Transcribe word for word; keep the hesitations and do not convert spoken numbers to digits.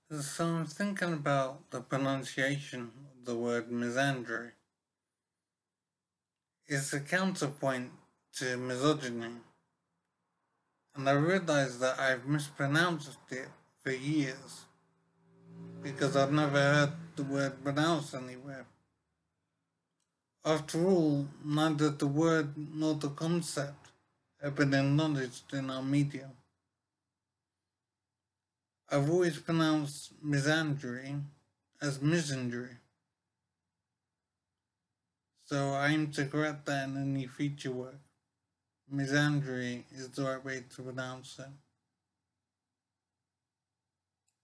So I'm thinking about the pronunciation of the word misandry. It's a counterpoint to misogyny, and I realize that I've mispronounced it for years because I've never heard the word pronounced anywhere. After all, neither the word nor the concept have been acknowledged in our media. I've always pronounced misandry as misandry, so I aim to correct that in any future work. Misandry is the right way to pronounce it.